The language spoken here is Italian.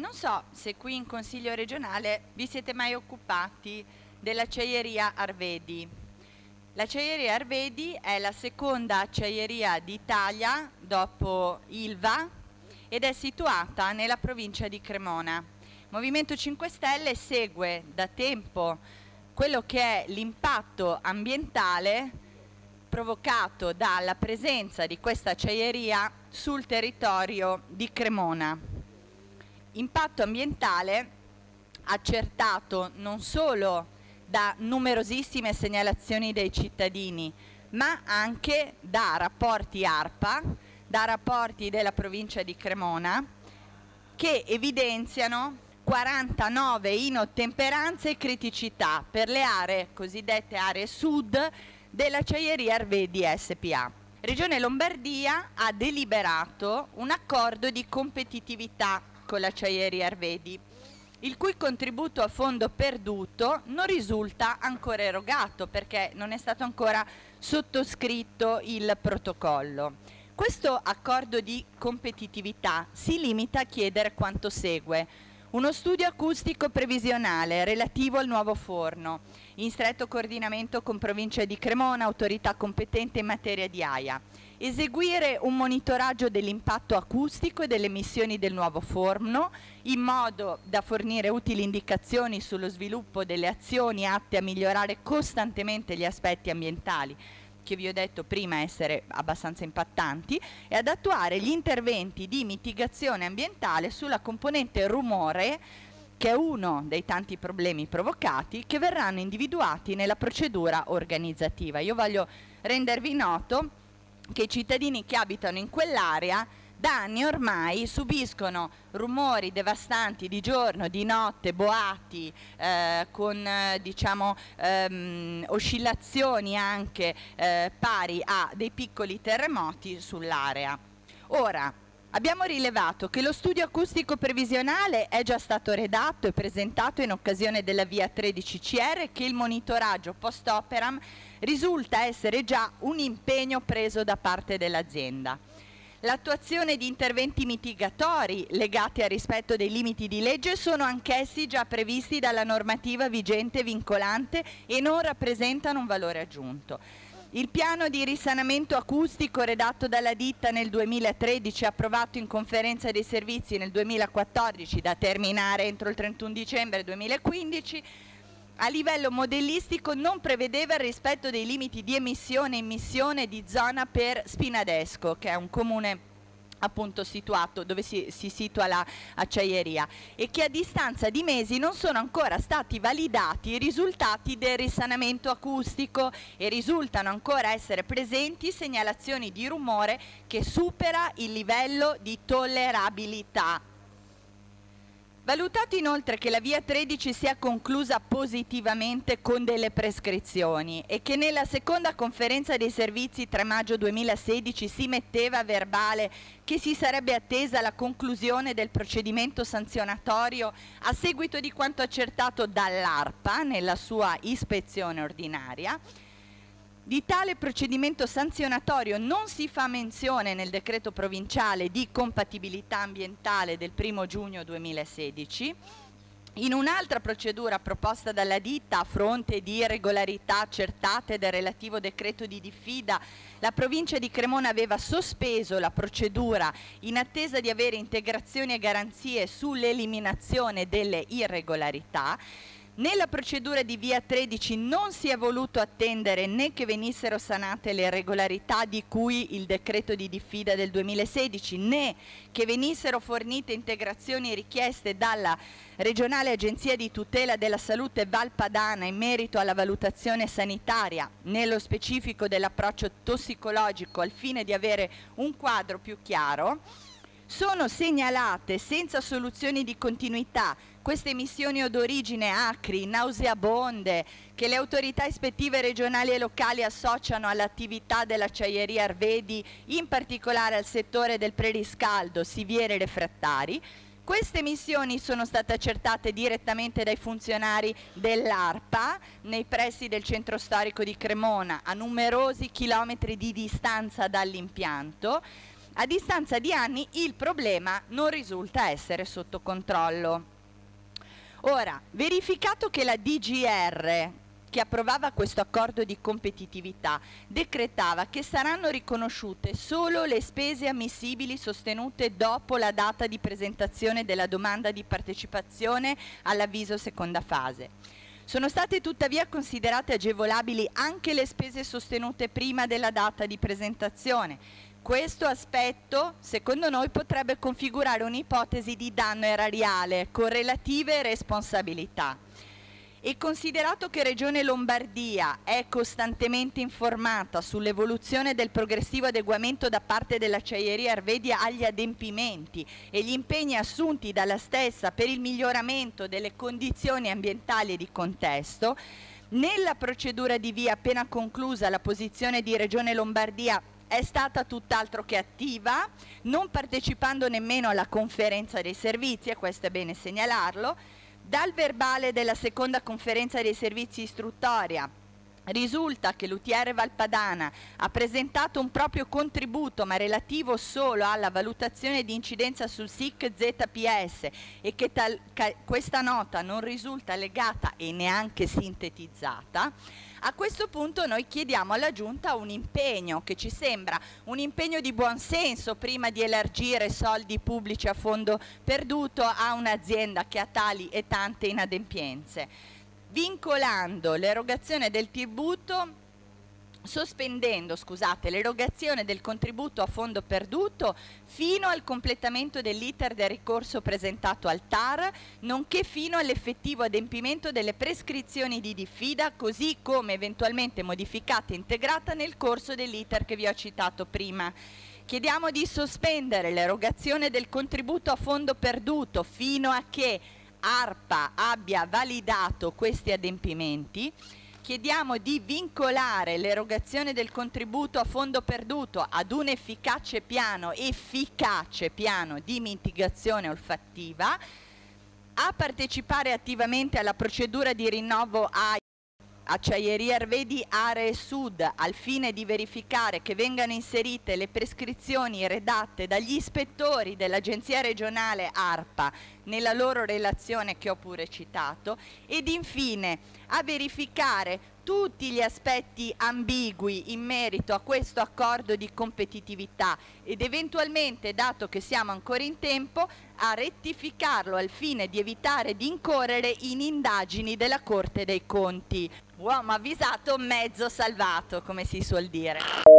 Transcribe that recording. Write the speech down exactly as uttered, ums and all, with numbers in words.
Non so se qui in Consiglio regionale vi siete mai occupati dell'acciaieria Arvedi. L'acciaieria Arvedi è la seconda acciaieria d'Italia dopo Ilva ed è situata nella provincia di Cremona. Movimento cinque Stelle segue da tempo quello che è l'impatto ambientale provocato dalla presenza di questa acciaieria sul territorio di Cremona. Impatto ambientale accertato non solo da numerosissime segnalazioni dei cittadini, ma anche da rapporti ARPA, da rapporti della provincia di Cremona, che evidenziano quarantanove inottemperanze e criticità per le aree cosiddette aree sud dell'acciaieria Arvedi S P A. Regione Lombardia ha deliberato un accordo di competitività con l'acciaieria Arvedi, il cui contributo a fondo perduto non risulta ancora erogato perché non è stato ancora sottoscritto il protocollo. Questo accordo di competitività si limita a chiedere quanto segue: uno studio acustico previsionale relativo al nuovo forno, in stretto coordinamento con provincia di Cremona, autorità competente in materia di A I A. Eseguire un monitoraggio dell'impatto acustico e delle emissioni del nuovo forno, in modo da fornire utili indicazioni sullo sviluppo delle azioni atte a migliorare costantemente gli aspetti ambientali, che vi ho detto prima essere abbastanza impattanti, e ad attuare gli interventi di mitigazione ambientale sulla componente rumore, che è uno dei tanti problemi provocati, che verranno individuati nella procedura organizzativa. Io voglio rendervi noto che i cittadini che abitano in quell'area da anni ormai subiscono rumori devastanti di giorno, di notte, boati, eh, con eh, diciamo, ehm, oscillazioni anche eh, pari a dei piccoli terremoti sull'area. Ora, abbiamo rilevato che lo studio acustico previsionale è già stato redatto e presentato in occasione della via tredici C R e che il monitoraggio post-operam risulta essere già un impegno preso da parte dell'azienda. L'attuazione di interventi mitigatori legati al rispetto dei limiti di legge sono anch'essi già previsti dalla normativa vigente vincolante e non rappresentano un valore aggiunto. Il piano di risanamento acustico redatto dalla ditta nel duemilatredici e approvato in conferenza dei servizi nel duemilaquattordici, da terminare entro il trentuno dicembre duemilaquindici, a livello modellistico non prevedeva il rispetto dei limiti di emissione e immissione di zona per Spinadesco, che è un comune appunto situato dove si, si situa l'acciaieria, e che a distanza di mesi non sono ancora stati validati i risultati del risanamento acustico e risultano ancora essere presenti segnalazioni di rumore che supera il livello di tollerabilità. Valutato inoltre che la via tredici sia conclusa positivamente con delle prescrizioni e che nella seconda conferenza dei servizi tre maggio duemilasedici si metteva a verbale che si sarebbe attesa la conclusione del procedimento sanzionatorio a seguito di quanto accertato dall'ARPA nella sua ispezione ordinaria, di tale procedimento sanzionatorio non si fa menzione nel decreto provinciale di compatibilità ambientale del primo giugno duemilasedici. In un'altra procedura proposta dalla ditta a fronte di irregolarità accertate del relativo decreto di diffida, la provincia di Cremona aveva sospeso la procedura in attesa di avere integrazioni e garanzie sull'eliminazione delle irregolarità. Nella procedura di via tredici non si è voluto attendere né che venissero sanate le irregolarità di cui il decreto di diffida del duemilasedici, né che venissero fornite integrazioni richieste dalla regionale agenzia di tutela della salute Valpadana in merito alla valutazione sanitaria, nello specifico dell'approccio tossicologico, al fine di avere un quadro più chiaro. Sono segnalate senza soluzioni di continuità queste emissioni od origine acri, nauseabonde, che le autorità ispettive regionali e locali associano all'attività dell'acciaieria Arvedi, in particolare al settore del preriscaldo, siviere e refrattari. Queste emissioni sono state accertate direttamente dai funzionari dell'ARPA nei pressi del centro storico di Cremona, a numerosi chilometri di distanza dall'impianto, A distanza di anni il problema non risulta essere sotto controllo. Ora, verificato che la D G R, che approvava questo accordo di competitività, decretava che saranno riconosciute solo le spese ammissibili sostenute dopo la data di presentazione della domanda di partecipazione all'avviso seconda fase. Sono state tuttavia considerate agevolabili anche le spese sostenute prima della data di presentazione. Questo aspetto, secondo noi, potrebbe configurare un'ipotesi di danno erariale con relative responsabilità. E considerato che Regione Lombardia è costantemente informata sull'evoluzione del progressivo adeguamento da parte dell'Acciaieria Arvedi agli adempimenti e gli impegni assunti dalla stessa per il miglioramento delle condizioni ambientali e di contesto, nella procedura di via appena conclusa la posizione di Regione Lombardia è stata tutt'altro che attiva, non partecipando nemmeno alla conferenza dei servizi, e questo è bene segnalarlo. Dal verbale della seconda conferenza dei servizi istruttoria risulta che l'U T R Valpadana ha presentato un proprio contributo, ma relativo solo alla valutazione di incidenza sul S I C Z P S, e che tal, ca, questa nota non risulta legata e neanche sintetizzata. A questo punto noi chiediamo alla Giunta un impegno che ci sembra un impegno di buon senso prima di elargire soldi pubblici a fondo perduto a un'azienda che ha tali e tante inadempienze, vincolando l'erogazione del tributo, sospendendo, scusate, l'erogazione del contributo a fondo perduto fino al completamento dell'iter del ricorso presentato al T A R, nonché fino all'effettivo adempimento delle prescrizioni di diffida, così come eventualmente modificata e integrata nel corso dell'iter che vi ho citato prima. Chiediamo di sospendere l'erogazione del contributo a fondo perduto fino a che ARPA abbia validato questi adempimenti. Chiediamo di vincolare l'erogazione del contributo a fondo perduto ad un efficace piano, efficace piano di mitigazione olfattiva, a partecipare attivamente alla procedura di rinnovo a Acciaieria Arvedi Aree Sud al fine di verificare che vengano inserite le prescrizioni redatte dagli ispettori dell'Agenzia regionale ARPA nella loro relazione che ho pure citato, ed infine a verificare tutti gli aspetti ambigui in merito a questo accordo di competitività ed eventualmente, dato che siamo ancora in tempo, a rettificarlo al fine di evitare di incorrere in indagini della Corte dei Conti. Uomo avvisato, mezzo salvato, come si suol dire.